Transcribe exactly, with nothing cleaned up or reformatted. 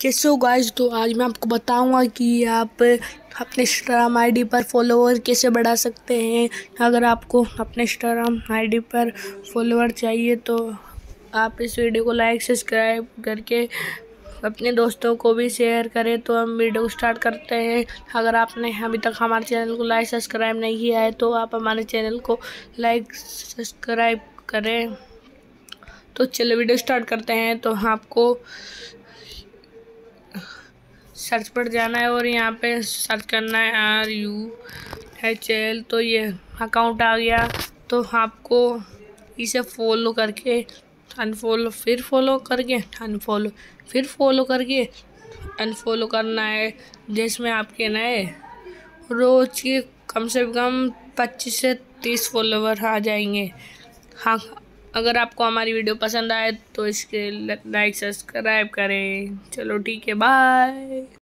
कैसे हो गाइस। तो आज मैं आपको बताऊंगा कि आप अपने इंस्टाग्राम आईडी पर फॉलोवर कैसे बढ़ा सकते हैं। अगर आपको अपने इंस्टाग्राम आईडी पर फॉलोवर चाहिए तो आप इस वीडियो को लाइक सब्सक्राइब करके अपने दोस्तों को भी शेयर करें। तो हम वीडियो स्टार्ट करते हैं। अगर आपने अभी तक हमारे चैनल को लाइक सब्सक्राइब नहीं किया है तो आप हमारे चैनल को लाइक सब्सक्राइब करें। तो चलिए वीडियो स्टार्ट करते हैं। तो आपको सर्च पर जाना है और यहाँ पे सर्च करना है आर यू एच एल। तो ये अकाउंट आ गया। तो आपको इसे फॉलो करके अनफॉलो, फिर फॉलो करके अनफॉलो, फिर फॉलो करके अनफॉलो करना है, जिसमें आपके नए रोज के कम से कम पच्चीस से तीस फॉलोवर आ जाएंगे। हाँ, अगर आपको हमारी वीडियो पसंद आए तो इसके लाइक सब्सक्राइब करें। चलो ठीक है, बाय।